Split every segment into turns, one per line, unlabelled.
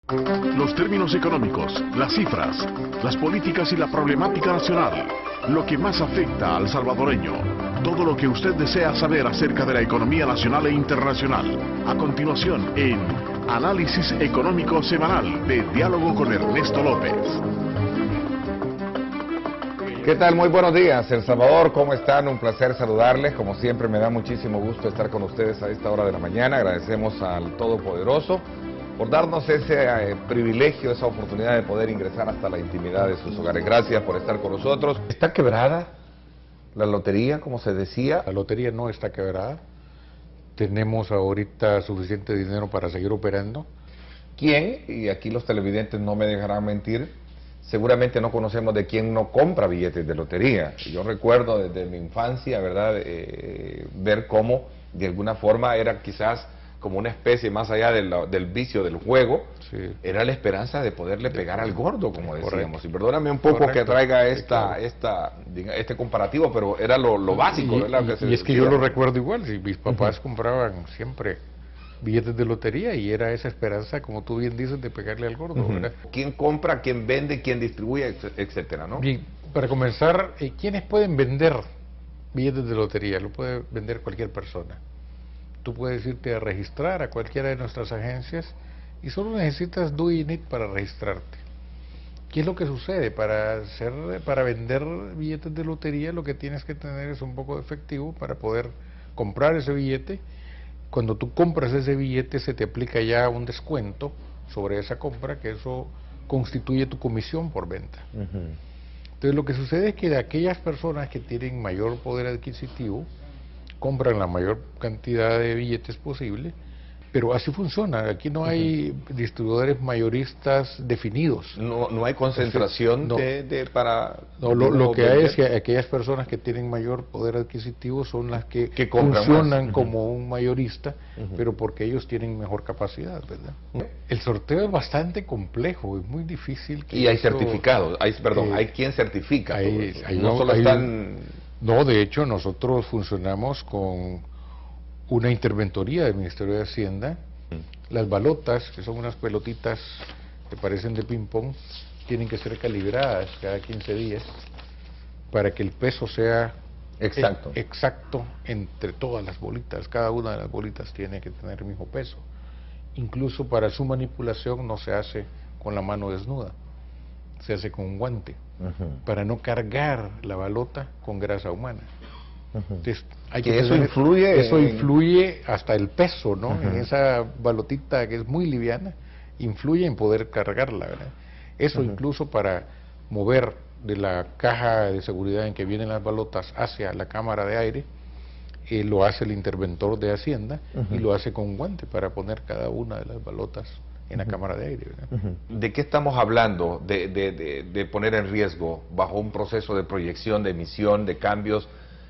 Los términos económicos, las cifras, las políticas y la problemática nacional, lo que más afecta al salvadoreño, todo lo que usted desea saber acerca de la economía nacional e internacional. A continuación, en Análisis Económico Semanal de Diálogo con Ernesto López.
¿Qué tal? Muy buenos días, El Salvador, ¿cómo están? Un placer saludarles, como siempre me da muchísimo gusto estar con ustedes a esta hora de la mañana. Agradecemos al Todopoderoso por darnos ese privilegio, esa oportunidad de poder ingresar hasta la intimidad de sus hogares. Gracias por estar con nosotros. ¿Está quebrada la lotería, como se decía?
La lotería no está quebrada. Tenemos ahorita suficiente dinero para seguir operando.
¿Quién? Y aquí los televidentes no me dejarán mentir, seguramente no conocemos de quién no compra billetes de lotería. Yo recuerdo desde mi infancia, ¿verdad?, ver cómo de alguna forma era quizás como una especie, más allá del vicio del juego, sí, era la esperanza de poderle pegar al gordo, como decíamos. Correcto. Y perdóname un poco que traiga este comparativo, pero era lo básico, ¿verdad?
Y es que yo lo recuerdo igual, si mis papás compraban siempre billetes de lotería y era esa esperanza, como tú bien dices, de pegarle al gordo, ¿verdad?
¿Quién compra, quién vende, quién distribuye, etcétera, ¿no?
Bien, para comenzar, ¿quiénes pueden vender billetes de lotería? Lo puede vender cualquier persona. Tú puedes irte a registrar a cualquiera de nuestras agencias y solo necesitas Do It para registrarte. ¿Qué es lo que sucede? Para vender billetes de lotería lo que tienes que tener es un poco de efectivo para poder comprar ese billete. Cuando tú compras ese billete se te aplica ya un descuento sobre esa compra, que eso constituye tu comisión por venta. Entonces lo que sucede es que de aquellas personas que tienen mayor poder adquisitivo compran la mayor cantidad de billetes posible, pero así funciona. Aquí no hay distribuidores mayoristas definidos.
No hay concentración
lo que hay es que aquellas personas que tienen mayor poder adquisitivo son las que funcionan como un mayorista, pero porque ellos tienen mejor capacidad, ¿verdad? El sorteo es bastante complejo, es muy difícil.
Y hay certificados, hay quien certifica.
No, de hecho, nosotros funcionamos con una interventoría del Ministerio de Hacienda. Las balotas, que son unas pelotitas que parecen de ping-pong, tienen que ser calibradas cada 15 días para que el peso sea exacto entre todas las bolitas. Cada una de las bolitas tiene que tener el mismo peso. Incluso para su manipulación no se hace con la mano desnuda, se hace con un guante, para no cargar la balota con grasa humana. Entonces,
eso
influye hasta el peso, ¿no? En esa balotita que es muy liviana, influye en poder cargarla, ¿verdad? Eso incluso para mover de la caja de seguridad en que vienen las balotas hacia la cámara de aire, lo hace el interventor de Hacienda y lo hace con un guante para poner cada una de las balotas en la cámara de aire, ¿verdad?
¿De qué estamos hablando? De poner en riesgo bajo un proceso de proyección, de emisión, de cambios,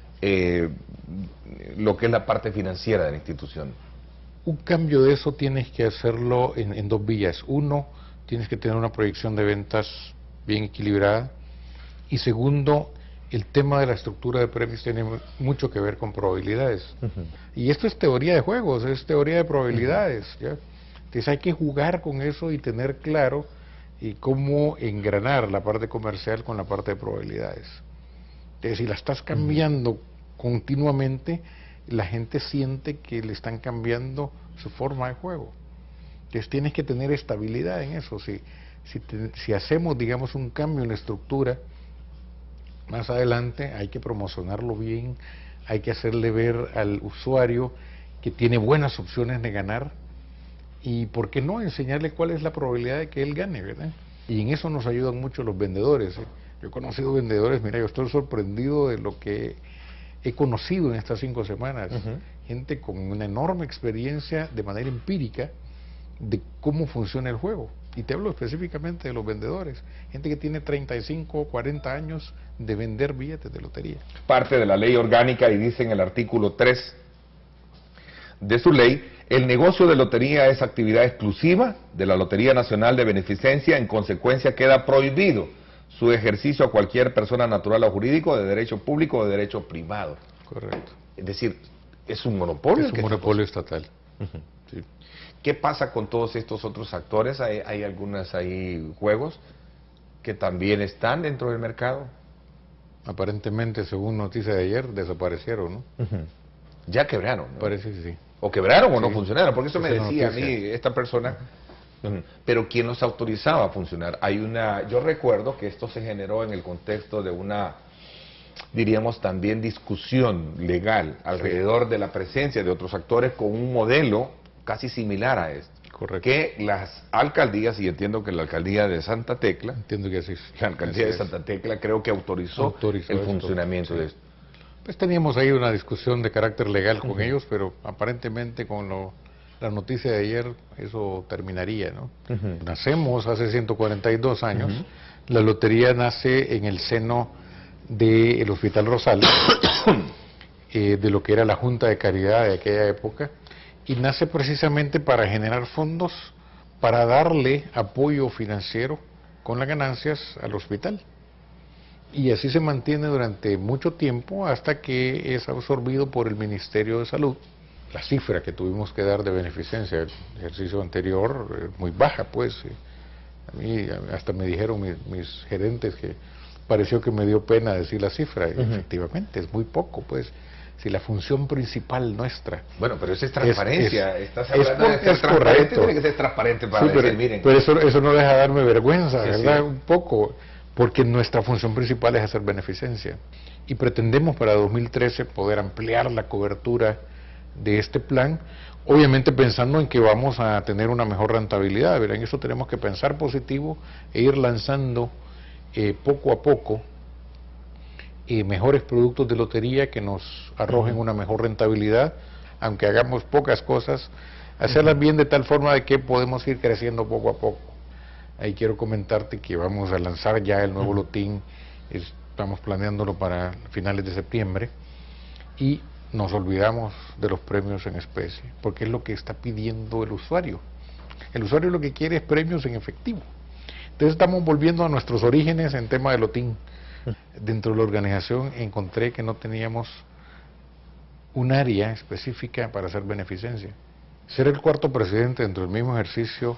lo que es la parte financiera de la institución.
Un cambio de eso tienes que hacerlo en dos vías. Uno, tienes que tener una proyección de ventas bien equilibrada, y segundo, el tema de la estructura de premios tiene mucho que ver con probabilidades. Y esto es teoría de juegos, es teoría de probabilidades, ¿ya? Entonces hay que jugar con eso y tener claro cómo engranar la parte comercial con la parte de probabilidades. Entonces, si la estás cambiando continuamente, la gente siente que le están cambiando su forma de juego. Entonces tienes que tener estabilidad en eso. Si hacemos, digamos, un cambio en la estructura, más adelante hay que promocionarlo bien, hay que hacerle ver al usuario que tiene buenas opciones de ganar, y por qué no enseñarle cuál es la probabilidad de que él gane, ¿verdad? Y en eso nos ayudan mucho los vendedores. Yo he conocido vendedores, mira, yo estoy sorprendido de lo que he conocido en estas 5 semanas. Gente con una enorme experiencia de manera empírica de cómo funciona el juego. Y te hablo específicamente de los vendedores, gente que tiene 35 o 40 años de vender billetes de lotería.
Parte de la ley orgánica, y dice en el artículo 3 de su ley: el negocio de lotería es actividad exclusiva de la Lotería Nacional de Beneficencia, en consecuencia queda prohibido su ejercicio a cualquier persona natural o jurídico, de derecho público o de derecho privado.
Correcto.
Es decir, es un monopolio.
Es un monopolio estatal. Sí.
¿Qué pasa con todos estos otros actores? ¿Hay algunos ahí juegos que también están dentro del mercado?
Aparentemente, según noticias de ayer, desaparecieron, ¿no?
Ya quebraron, ¿no?
Parece que sí.
O quebraron o
Sí.
no funcionaron, porque eso
Esa
me
es la
decía a mí
noticia.
esta persona. Pero ¿quién los autorizaba a funcionar? Yo recuerdo que esto se generó en el contexto de una, diríamos también, discusión legal alrededor de la presencia de otros actores con un modelo casi similar a esto.
Correcto.
Que las alcaldías, y entiendo que la alcaldía de Santa Tecla,
Entiendo que así es.
la alcaldía
Así
de
es.
Santa Tecla creo que autorizó el
esto,
funcionamiento
sí.
de esto.
Pues teníamos ahí una discusión de carácter legal con ellos, pero aparentemente con la noticia de ayer eso terminaría, ¿no? Nacemos hace 142 años, la lotería nace en el seno del Hospital Rosales, de lo que era la Junta de Caridad de aquella época, y nace precisamente para generar fondos para darle apoyo financiero con las ganancias al hospital. Y así se mantiene durante mucho tiempo hasta que es absorbido por el Ministerio de Salud. La cifra que tuvimos que dar de beneficencia el ejercicio anterior muy baja, pues. A mí hasta me dijeron mis gerentes que pareció que me dio pena decir la cifra. Efectivamente, es muy poco, pues. Si la función principal nuestra...
Bueno, pero eso es transparencia. Estás
es
hablando de ser transparente,
correcto.
tiene que ser transparente para
Sí, pero,
decir, miren.
pero eso no deja de darme vergüenza,
Sí,
¿verdad?
sí.
Un poco, porque nuestra función principal es hacer beneficencia. Y pretendemos para 2013 poder ampliar la cobertura de este plan, obviamente pensando en que vamos a tener una mejor rentabilidad, ¿verdad? En eso tenemos que pensar positivo e ir lanzando poco a poco mejores productos de lotería que nos arrojen una mejor rentabilidad, aunque hagamos pocas cosas, hacerlas bien de tal forma de que podemos ir creciendo poco a poco. Ahí quiero comentarte que vamos a lanzar ya el nuevo lotín, estamos planeándolo para finales de septiembre, y nos olvidamos de los premios en especie, porque es lo que está pidiendo el usuario. El usuario lo que quiere es premios en efectivo. Entonces estamos volviendo a nuestros orígenes en tema de lotín. Dentro de la organización encontré que no teníamos un área específica para hacer beneficencia. Ser el cuarto presidente dentro del mismo ejercicio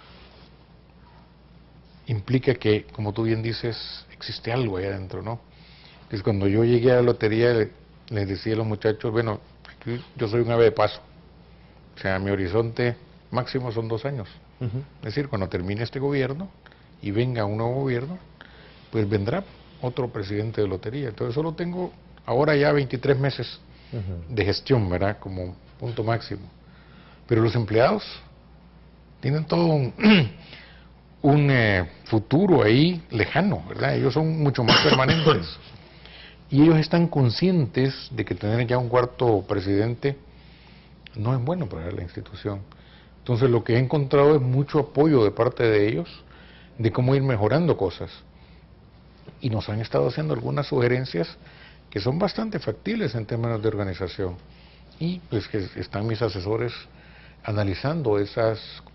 implica que, como tú bien dices, existe algo ahí adentro, ¿no? Entonces cuando yo llegué a la lotería les decía a los muchachos, bueno, aquí yo soy un ave de paso. O sea, mi horizonte máximo son 2 años. Es decir, cuando termine este gobierno y venga un nuevo gobierno, pues vendrá otro presidente de lotería. Entonces solo tengo ahora ya 23 meses de gestión, ¿verdad? Como punto máximo. Pero los empleados tienen todo un futuro ahí lejano, ¿verdad? Ellos son mucho más permanentes. Y ellos están conscientes de que tener ya un cuarto presidente no es bueno para la institución. Entonces lo que he encontrado es mucho apoyo de parte de ellos de cómo ir mejorando cosas. Y nos han estado haciendo algunas sugerencias que son bastante factibles en términos de organización. Y pues que están mis asesores analizando esas...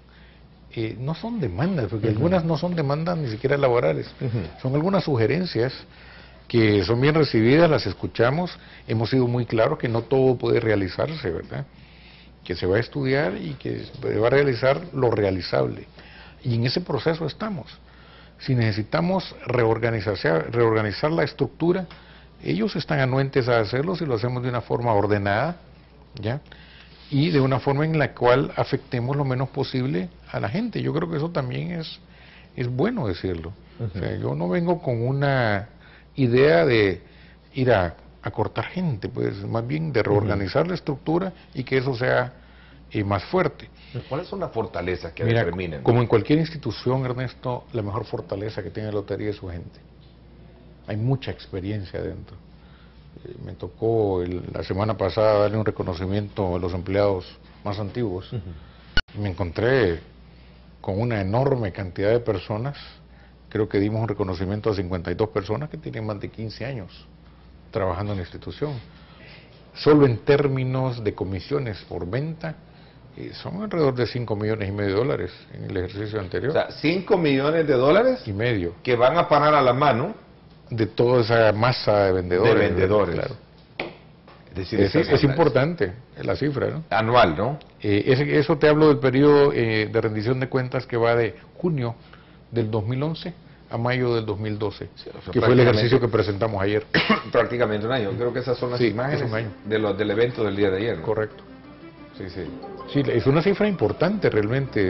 no son demandas, porque algunas no son demandas ni siquiera laborales. Son algunas sugerencias que son bien recibidas, las escuchamos, hemos sido muy claros que no todo puede realizarse, ¿verdad? Que se va a estudiar y que se va a realizar lo realizable. Y en ese proceso estamos. Si necesitamos reorganizar la estructura, ellos están anuentes a hacerlo si lo hacemos de una forma ordenada, ¿ya? Y de una forma en la cual afectemos lo menos posible a la gente. Yo creo que eso también es bueno decirlo. O sea, yo no vengo con una idea de ir a cortar gente, pues más bien de reorganizar la estructura y que eso sea más fuerte.
¿Cuáles son las fortalezas que
Mira,
determinan?
como en cualquier institución, Ernesto, la mejor fortaleza que tiene la lotería es su gente. Hay mucha experiencia dentro. Me tocó la semana pasada darle un reconocimiento a los empleados más antiguos. Y me encontré con una enorme cantidad de personas. Creo que dimos un reconocimiento a 52 personas que tienen más de 15 años trabajando en la institución. Solo en términos de comisiones por venta, son alrededor de $5,5 millones en el ejercicio anterior.
O sea, $5 millones
y medio.
Que van a parar a la mano
De toda esa masa de vendedores.
de vendedores.
Claro.
decir,
es importante la cifra, ¿no?
Anual, ¿no?
Eso te hablo del periodo de rendición de cuentas que va de junio del 2011 a mayo del 2012,
Sí, o sea,
que fue el ejercicio que presentamos ayer.
Prácticamente un año. Creo que esas son las
Sí,
imágenes
es un año.
del evento del día de ayer, ¿no?
Correcto.
Sí, sí.
Sí, es una cifra importante realmente.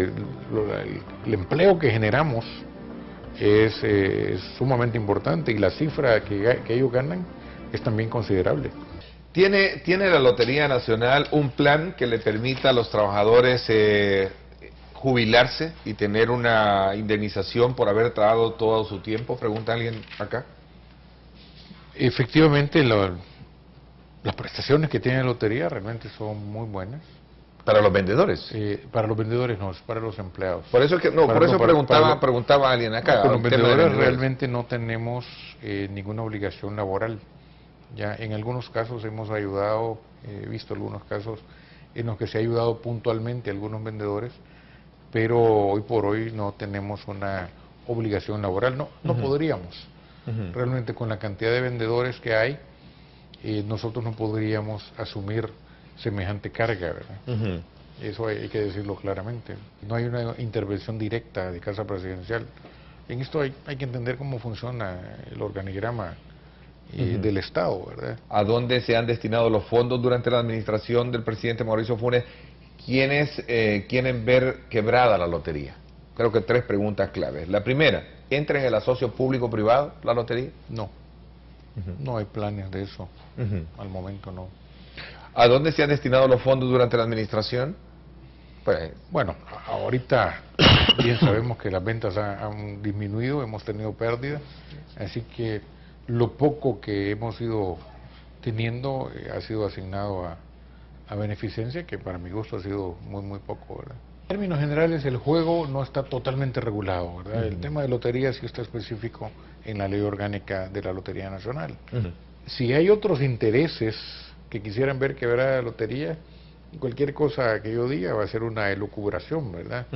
El empleo que generamos es sumamente importante y la cifra que ellos ganan es también considerable.
¿Tiene la Lotería Nacional un plan que le permita a los trabajadores jubilarse y tener una indemnización por haber trabajado todo su tiempo? Pregunta alguien acá.
Efectivamente, las prestaciones que tiene la lotería realmente son muy buenas.
Para los vendedores.
Para los vendedores no, es para los empleados.
Por eso que no,
Para-
por eso
no, para-
preguntaba alguien acá.
Con los
el tema de
vendedores
vendedores.
realmente no tenemos ninguna obligación laboral. Ya en algunos casos hemos ayudado, he visto algunos casos en los que se ha ayudado puntualmente a algunos vendedores, pero hoy por hoy no tenemos una obligación laboral, no podríamos. Realmente con la cantidad de vendedores que hay, nosotros no podríamos asumir semejante carga, ¿verdad? Eso hay que decirlo claramente. No hay una intervención directa de Casa Presidencial. En esto hay que entender cómo funciona el organigrama del Estado, ¿verdad?
¿A dónde se han destinado los fondos durante la administración del presidente Mauricio Funes? ¿Quiénes quieren ver quebrada la lotería? Creo que 3 preguntas claves. La primera, ¿entra en el asocio público-privado la lotería?
No, no hay planes de eso. Al momento no.
¿A dónde se han destinado los fondos durante la administración? Pues,
Bueno, ahorita bien sabemos que las ventas han disminuido, hemos tenido pérdidas, así que lo poco que hemos ido teniendo ha sido asignado a beneficencia, que para mi gusto ha sido muy poco, ¿verdad? En términos generales, el juego no está totalmente regulado, ¿verdad? El tema de lotería sí está específico en la Ley Orgánica de la Lotería Nacional. Si hay otros intereses que quisieran ver quebrada la lotería, cualquier cosa que yo diga va a ser una elucubración, ¿verdad?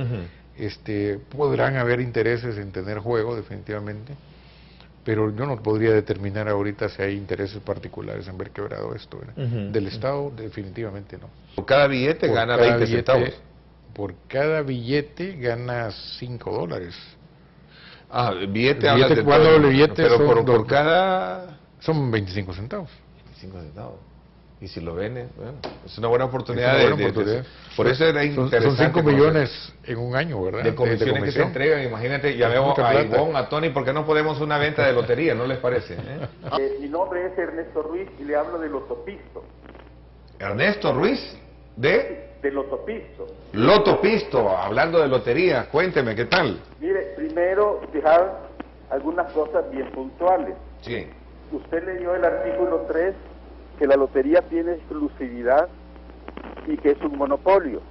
Podrán haber intereses en tener juego, definitivamente, pero yo no podría determinar ahorita si hay intereses particulares en ver quebrado esto, ¿verdad? Del Estado, definitivamente no.
por cada billete
Por
gana
cada
20
billete-
centavos.
Por cada billete ganas $5.
Ah, billete
El
hablas
billete,
del
cuando
todo,
el billete
pero
son
por
dos-
cada
Son 25 centavos.
5 centavos. Y si lo venden, bueno, es una buena oportunidad.
Es una buena oportunidad.
Por eso era
Son
interesante.
5
conocer
millones en un año, ¿verdad?
de comisiones que se
comisión.
entregan. Imagínate,
Es
llamemos
mucha
a
plata.
Ivonne, a Tony, ¿por qué no podemos una venta de lotería? ¿No les parece?
Mi nombre es Ernesto Ruiz y le hablo del Lotopisto.
Ernesto Ruiz, de
Del Lotopisto.
Lotopisto, hablando de lotería. Cuénteme, ¿qué tal?
Mire, primero dejar algunas cosas bien puntuales.
Sí.
Usted leyó el artículo 3, que la lotería tiene exclusividad y que es un monopolio.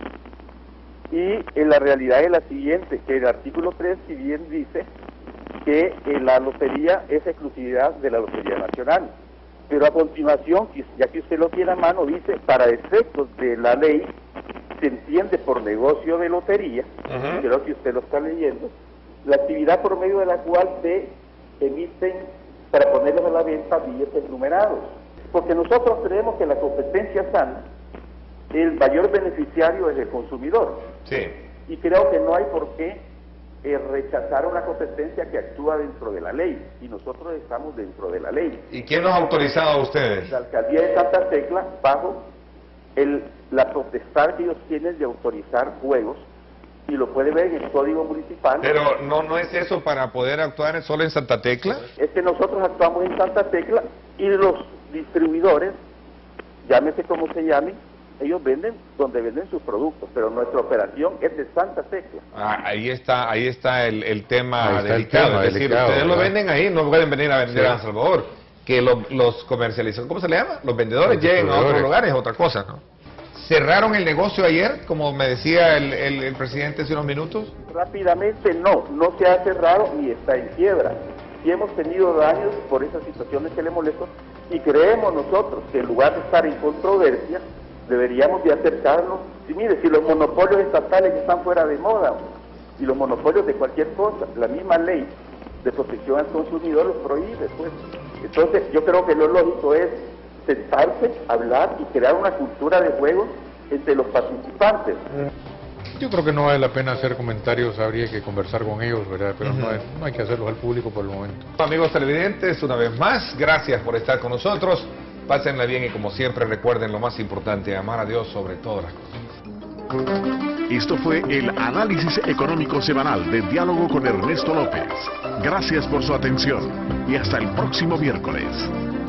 Y la realidad es la siguiente, que el artículo 3, si bien dice que la lotería es exclusividad de la Lotería Nacional, pero a continuación, ya que usted lo tiene a mano, dice, para efectos de la ley, se entiende por negocio de lotería, creo que usted lo está leyendo, la actividad por medio de la cual se emiten, para ponerlos a la venta, billetes numerados. Porque nosotros creemos que la competencia sana, el mayor beneficiario es el consumidor.
Sí.
Y creo que no hay por qué rechazar una competencia que actúa dentro de la ley, y nosotros estamos dentro de la ley.
¿Y quién los ha autorizado a ustedes?
La alcaldía de Santa Tecla, bajo la potestad que ellos tienen de autorizar juegos, y lo puede ver en el Código Municipal.
Pero no es eso para poder actuar solo en Santa Tecla.
Es que nosotros actuamos en Santa Tecla y los distribuidores, llámese como se llame, ellos venden donde venden sus productos, pero nuestra operación es de Santa Tecla.
Ahí está el tema
Ahí está el
delicado.
tema
Es decir,
delicado,
ustedes lo
¿verdad?
venden ahí, no pueden venir a vender
Sí.
a El Salvador. Que los comercializadores, ¿cómo se le llama? Los vendedores
Los
lleguen a otros
distribuidores.
lugares, es otra cosa, ¿no? ¿Cerraron el negocio ayer, como me decía el presidente hace unos minutos?
Rápidamente no se ha cerrado ni está en quiebra. Y hemos tenido daños por esas situaciones que le molestan, y creemos nosotros que en lugar de estar en controversia, deberíamos de acercarnos. Si mire, si los monopolios estatales están fuera de moda, y los monopolios de cualquier cosa, la misma ley de protección al consumidor los prohíbe, pues. Entonces yo creo que lo lógico es sentarse, hablar y crear una cultura de juego entre los participantes.
Yo creo que no vale la pena hacer comentarios, habría que conversar con ellos, ¿verdad? Pero no hay que hacerlos al público por el momento.
Amigos televidentes, una vez más, gracias por estar con nosotros. Pásenla bien y como siempre recuerden lo más importante, amar a Dios sobre todas las cosas.
Esto fue el análisis económico semanal de Diálogo con Ernesto López. Gracias por su atención y hasta el próximo miércoles.